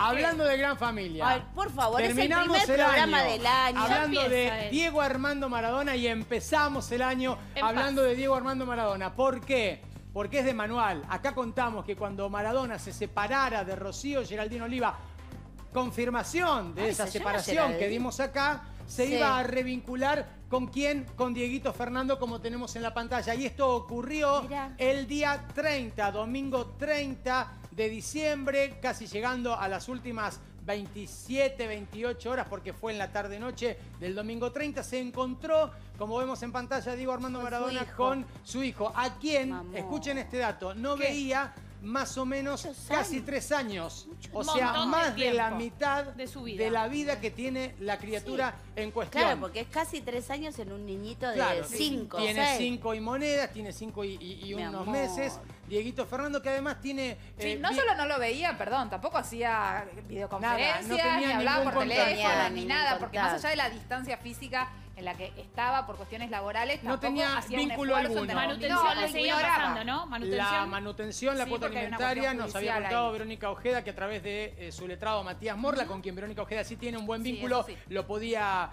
Hablando de gran familia. Ay, por favor, terminamos es el primer programa del año. Hablando de Diego Armando Maradona y empezamos el año hablando de Diego Armando Maradona. ¿Por qué? Porque es de manual. Acá contamos que cuando Maradona se separara de Rocío Geraldine Oliva, confirmación de esa separación que dimos acá, se iba a revincular ¿con quién? Con Dieguito Fernando, como tenemos en la pantalla. Y esto ocurrió el día 30, domingo 30 de diciembre, casi llegando a las últimas 27, 28 horas, porque fue en la tarde-noche del domingo 30, se encontró, como vemos en pantalla, Diego Armando Maradona con su hijo, a quien, escuchen este dato, no veía más o menos casi 3 años. O sea, más de la mitad de la vida que tiene la criatura en cuestión. Claro, porque es casi 3 años en un niñito de 5, Tiene 5 y monedas, tiene 5 y unos meses. Dieguito Fernando, que además tiene... no solo no lo veía, perdón, tampoco hacía videoconferencias, nada, ni hablaba por teléfono, ni nada, porque más allá contacto. de la distancia física en la que estaba por cuestiones laborales, No tampoco tenía hacía vínculo un esfuerzo alguno. Manutención le seguía pasando, ¿no? La manutención, la cuota alimentaria, nos había contado Verónica Ojeda, que a través de su letrado Matías Morla, con quien Verónica Ojeda sí tiene un buen vínculo, lo podía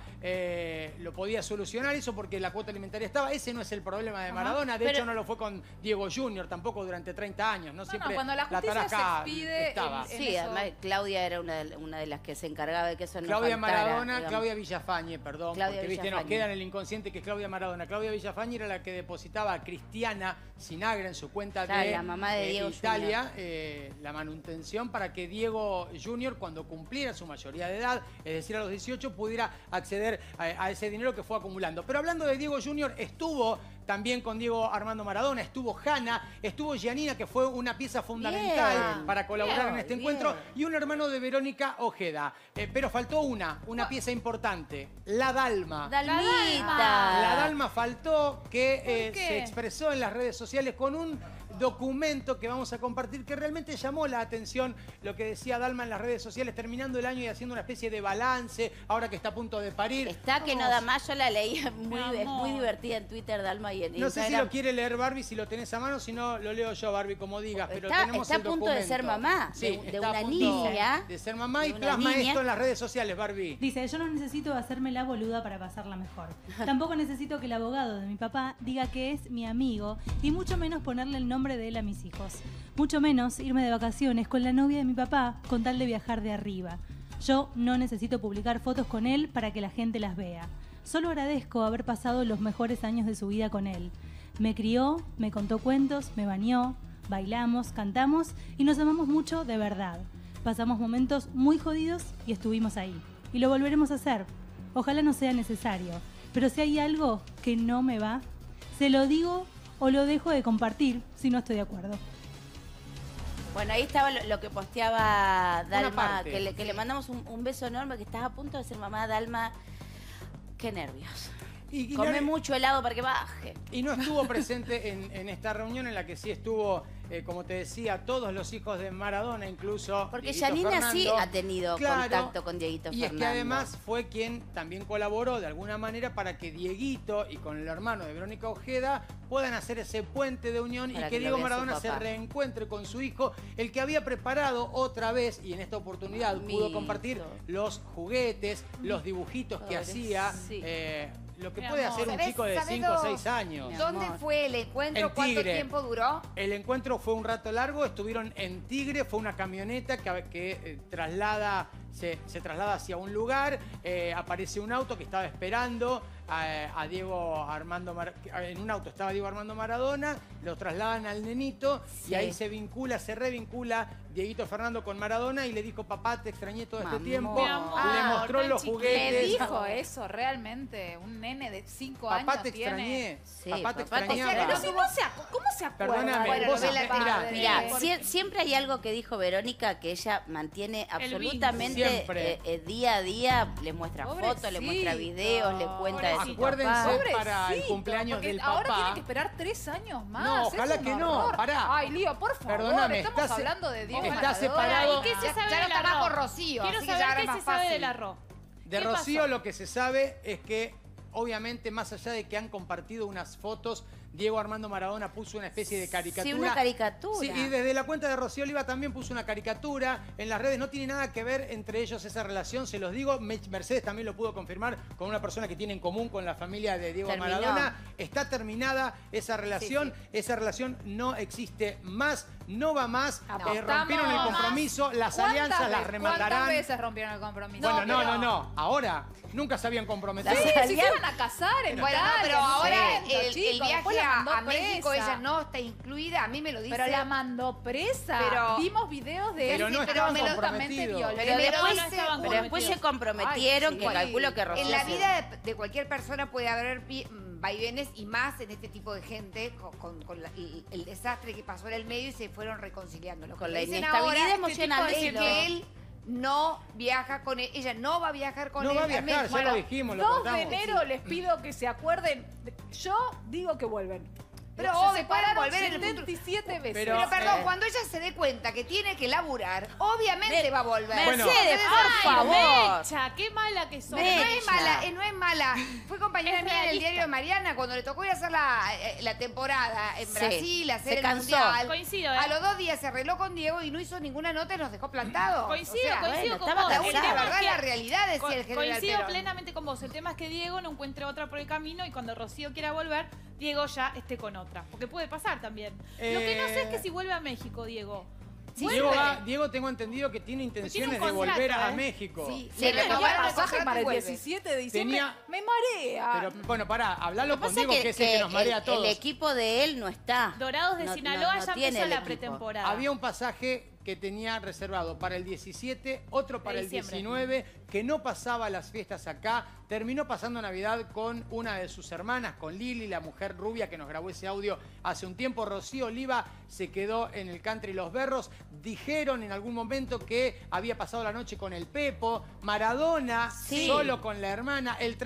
solucionar eso porque la cuota alimentaria estaba. Ese no es el problema de Maradona, de hecho no lo fue con Diego Junior tampoco durante 30 años, ¿no? Siempre cuando la justicia se expide estaba. Sí, además Claudia era una de las que se encargaba de que eso no Claudia faltara, Maradona, digamos. Claudia Villafañe, perdón, Claudia porque viste, nos Villafañe. queda en el inconsciente que es Claudia Maradona. Claudia Villafañe era la que depositaba a Cristiana Sinagra en su cuenta de la mamá de Diego Italia, la manutención para que Diego Junior, cuando cumpliera su mayoría de edad, es decir, a los 18, pudiera acceder a ese dinero que fue acumulando. Pero hablando de Diego Junior, estuvo también con Diego Armando Maradona, estuvo Hanna, estuvo Gianina, que fue una pieza fundamental para colaborar en este encuentro, y un hermano de Verónica Ojeda. Pero faltó una pieza importante, la Dalma. Dalmita. La Dalma faltó, que se expresó en las redes sociales con un documento que vamos a compartir que realmente llamó la atención lo que decía Dalma en las redes sociales, terminando el año y haciendo una especie de balance, ahora que está a punto de parir. Está que no da más, yo la leí, es muy divertida en Twitter, Dalma, y en No sé Instagram. si lo quiere leer Barbie, si lo tenés a mano, si no lo leo yo, Barbie, como digas, pero tenemos está el a punto documento. de ser mamá, Sí, de está a una punto niña. de ser mamá y plasma esto en las redes sociales, Barbie. Dice, yo no necesito hacerme la boluda para pasarla mejor. Tampoco necesito que el abogado de mi papá diga que es mi amigo y mucho menos ponerle el nombre de él a mis hijos. Mucho menos irme de vacaciones con la novia de mi papá con tal de viajar de arriba. Yo no necesito publicar fotos con él para que la gente las vea. Solo agradezco haber pasado los mejores años de su vida con él. Me crió, me contó cuentos, me bañó, bailamos, cantamos y nos amamos mucho de verdad. Pasamos momentos muy jodidos y estuvimos ahí. Y lo volveremos a hacer. Ojalá no sea necesario. Pero si hay algo que no me va, se lo digo o lo dejo de compartir si no estoy de acuerdo. Bueno, ahí estaba lo que posteaba Dalma, parte. que le mandamos un beso enorme, que estás a punto de ser mamá, Dalma. Qué nervios. Come mucho helado para que baje. Y no estuvo presente en esta reunión en la que sí estuvo, como te decía, todos los hijos de Maradona, incluso Porque Dieguito Gianina sí Fernando. ha tenido contacto con Dieguito Y Fernando. es que además fue quien también colaboró de alguna manera para que Dieguito y con el hermano de Verónica Ojeda puedan hacer ese puente de unión Para y que que lo Diego vea su Maradona se papá. reencuentre con su hijo, el que había preparado otra vez y en esta oportunidad pudo compartir los juguetes, los dibujitos que hacía. Lo que puede hacer un chico de 5 o 6 años. ¿Dónde fue el encuentro? ¿Cuánto tiempo duró? El encuentro fue un rato largo, estuvieron en Tigre, fue una camioneta que se traslada hacia un lugar, aparece un auto que estaba esperando a Diego Armando en un auto estaba Diego Armando Maradona, lo trasladan al nenito y ahí se revincula Dieguito Fernando con Maradona y le dijo, papá, te extrañé todo este tiempo. Le mostró los juguetes. ¿Le dijo eso realmente? Un nene de 5 años Papá, te tiene. extrañé. Sí, papá, te papá, te extrañaba. Pero si ¿cómo se acuerda? Perdóname, Bueno, vos no ve la mirá, padre. Mirá, siempre hay algo que dijo Verónica que ella mantiene absolutamente día a día, le muestra fotos, le muestra videos, le cuenta de su Acuérdense papá. para el cumpleaños del papá. Ahora tiene que esperar 3 años más. No, Es ojalá un que no, horror. pará. Ay, Lío, por favor. Perdóname, estamos hablando de Diego está Maradona. separado. ¿Y qué se sabe Ya no del está más arroz? con Rocío, Quiero así que ya saber era qué más se sabe fácil. del arroz. De ¿Qué Rocío pasó? lo que se sabe es que, obviamente, más allá de que han compartido unas fotos Diego Armando Maradona puso una especie de caricatura. Sí, una caricatura. Sí, y desde la cuenta de Rocío Oliva también puso una caricatura en las redes. No tiene nada que ver entre ellos esa relación, se los digo. Mercedes también lo pudo confirmar con una persona que tiene en común con la familia de Diego Maradona. Está terminada esa relación. Sí. Esa relación no existe más, no va más. Rompieron el compromiso, las alianzas las rematarán. ¿Cuántas veces rompieron el compromiso? Bueno, no. Ahora, nunca se habían comprometido. Sí, si se iban a casar en Bueno, pero ahora el viaje a México, presa. ella no está incluida, a mí me lo dice. Pero la mandó presa. Pero, vimos videos de él, pero no estaban comprometidos. Pero después se comprometieron, que calculo que Rocío. En la vida de cualquier persona puede haber vaivenes y más en este tipo de gente con el desastre que pasó en el medio y se fueron reconciliando. Con la inestabilidad emocional es que él no viaja con él, ella no va a viajar con él. No va a viajar, ya lo dijimos, lo 2 contamos. de enero les pido que se acuerden. Yo digo que vuelven. Pero se pueden separaron volver en el 77 veces. Pero perdón, cuando ella se dé cuenta que tiene que laburar, obviamente va a volver. Mercedes, por favor. Mecha, qué mala que sos. Pero no es mala. Fue compañera mía en el diario de Mariana cuando le tocó ir a hacer la temporada en Brasil, hacer el mundial. Coincido, A los 2 días se arregló con Diego y no hizo ninguna nota y nos dejó plantados. Coincido con estaba vos. cansada. La verdad, la realidad, decía el general Coincido Perón. plenamente con vos. El tema es que Diego no encuentre otra por el camino y cuando Rocío quiera volver, Diego ya esté con otra. Porque puede pasar también. Lo que no sé es que si vuelve a México, Diego. Sí, Diego tengo entendido que tiene intenciones de volver a México. Sí, le renovaron el pasaje para el vuelve. 17 de diciembre. Me marea. Pero bueno, pará, hablalo con Diego, que es que el que nos marea a todos. El equipo de él no está. Dorados de Sinaloa ya tiene empezó la equipo. pretemporada. Había un pasaje que tenía reservado para el 17, otro para el 19, que no pasaba las fiestas acá. Terminó pasando Navidad con una de sus hermanas, con Lili, la mujer rubia que nos grabó ese audio hace un tiempo. Rocío Oliva se quedó en el country Los Berros. Dijeron en algún momento que había pasado la noche con el Pepo. Maradona solo con la hermana. El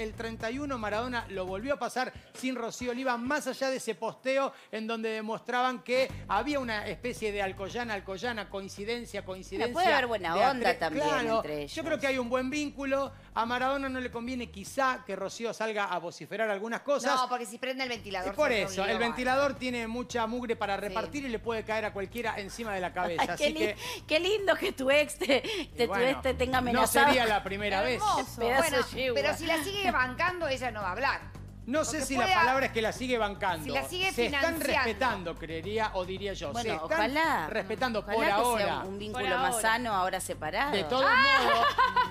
31 Maradona lo volvió a pasar sin Rocío Oliva, más allá de ese posteo en donde demostraban que había una especie de alcoyana, coincidencia. Puede haber buena onda también entre ellos. Yo creo que hay un buen vínculo. A Maradona no le conviene quizá que Rocío salga a vociferar algunas cosas. No, porque si prende el ventilador. Por eso, el ventilador tiene mucha mugre para repartir y le puede caer a cualquiera encima de la cabeza. Ay, qué lindo que tu ex te tenga amenazado. No sería la primera vez. Bueno, pero si la sigue bancando, ella no va a hablar. No sé si la palabra es que la sigue bancando. Si la sigue se financiando. están respetando, creería o diría yo. Bueno, se están ojalá respetando por que ahora. sea un vínculo más sano, ahora separado. De todos modos.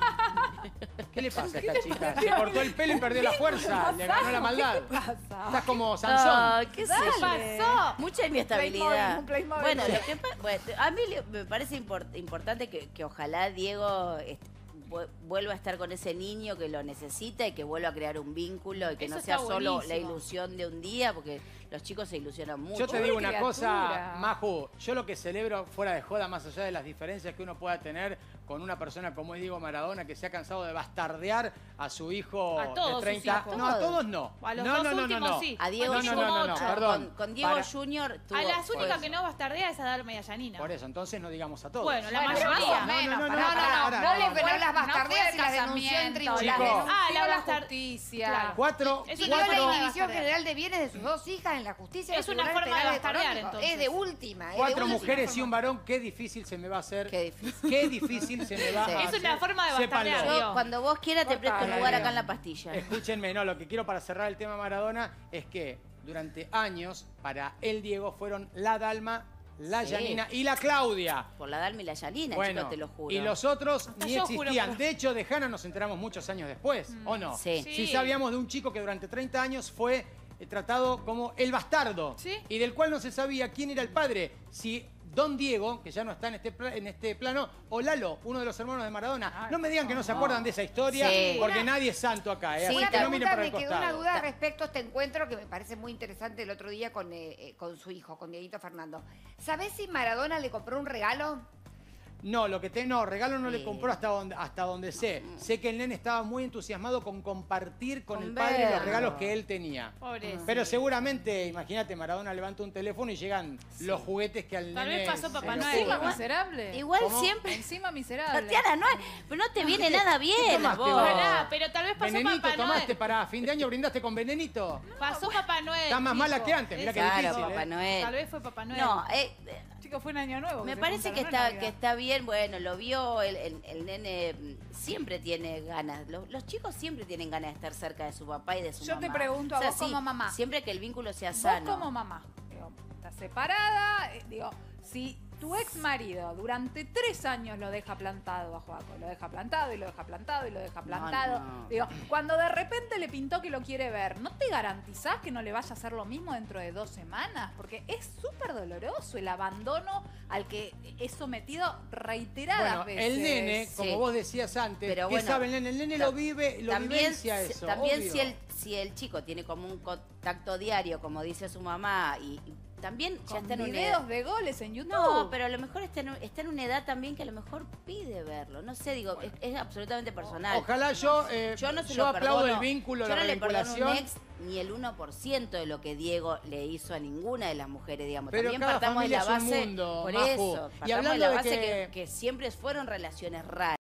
¿Qué le pasa a esta chica? Se cortó el pelo y perdió la fuerza. Le ganó la maldad. ¿Qué pasa? Estás como Sansón. ¿Qué pasó? Mucha inestabilidad. Playmobil. Bueno, a mí me parece importante que ojalá Diego vuelva a estar con ese niño que lo necesita y que vuelva a crear un vínculo y que Eso no sea está solo buenísimo. la ilusión de un día, porque los chicos se ilusionan mucho. Yo te digo una criatura. cosa, Maju, yo lo que celebro fuera de joda, más allá de las diferencias que uno pueda tener con una persona como es Diego Maradona, que se ha cansado de bastardear a su hijo A todos de 30 sus hijos. No, a todos no. A los no, dos últimos no. sí. A Diego no, perdón. Con Diego Junior tuvo... A las únicas que no bastardea es a Darme y a Yanina. Por eso, entonces no digamos a todos. Bueno, la Bueno, mayoría. más o menos. No, No las bastardeas y las denunció en tribunales. La justicia. Claro. Cuatro. Pidió la inhibición general de bienes de sus 2 hijas en la justicia. Es una Tribunal forma de Penal bastardear, Económico. entonces. Es de última. 4 mujeres y un varón, qué difícil se me va a hacer. Qué difícil. Qué difícil se me va a Es hacer. una forma de Sépanlo. bastardear. Yo, cuando vos quieras, te presto un lugar acá en la pastilla. Escúchenme, no, lo que quiero para cerrar el tema Maradona es que durante años, para el Diego, fueron la Dalma, la Yanina y la Claudia. Por la Dalma y la Yanina, Bueno, chicos, te lo juro. y los otros Hasta ni yo juro, existían. pero- De hecho, de Hanna nos enteramos muchos años después, ¿o no? Sí. Sí sabíamos de un chico que durante 30 años fue tratado como el bastardo. Sí. Y del cual no se sabía quién era el padre. Si Don Diego, que ya no está en este plano, o Lalo, uno de los hermanos de Maradona. No me digan que no se acuerdan de esa historia, Sí. porque nadie es santo acá. Sí, Así Una que no miren pregunta, para el me quedó una costado. duda respecto a este encuentro que me parece muy interesante el otro día con su hijo, con Dieguito Fernando. ¿Sabés si Maradona le compró un regalo? No, regalo no le compró hasta donde sé. Sé que el nene estaba muy entusiasmado con compartir con el padre los regalos que él tenía. Pero seguramente, imagínate, Maradona levanta un teléfono y llegan los juguetes que al nene... Tal vez pasó Papá Noel. Encima miserable. Igual siempre... Encima miserable. Tatiana, no te viene nada bien a vos. Ojalá, pero tal vez pasó ¿Venenito Papá Noel. tomaste para fin de año? ¿Brindaste con venenito? Pasó Papá Noel. Está más mala que antes, mirá que Claro, difícil. Papá Noel. Tal vez fue Papá Noel. No, Chicos, fue un año nuevo. me se parece que juntaron, ¿no? está bien. Bueno, lo vio, el nene siempre tiene ganas. Los chicos siempre tienen ganas de estar cerca de su papá y de su mamá. Yo te pregunto a vos como mamá. Siempre que el vínculo sea Vos sano. como mamá, digo, estás separada, digo, si tu ex marido durante 3 años lo deja plantado a Joaco, lo deja plantado y lo deja plantado y lo deja plantado, No. digo, cuando de repente le pintó que lo quiere ver, ¿no te garantizás que no le vaya a hacer lo mismo dentro de 2 semanas? Porque es súper doloroso el abandono al que es sometido reiteradas veces. El nene, como vos decías antes, Pero ¿qué bueno, sabe el nene? El nene lo vivencia eso. También obvio. si el chico tiene como un contacto diario, como dice su mamá, y también ya Con está en una videos edad. de goles en YouTube. No, pero a lo mejor está en una edad también que a lo mejor pide verlo. No sé, digo, es absolutamente personal. Ojalá yo no se lo aplaudo perdono. el vínculo, Yo la no le perdono a vinculación. un ex ni el 1% de lo que Diego le hizo a ninguna de las mujeres, digamos. Pero También cada partamos de la familia es un base, mundo, por Majo. eso, Y partamos de hablando la de base que- que siempre fueron relaciones raras.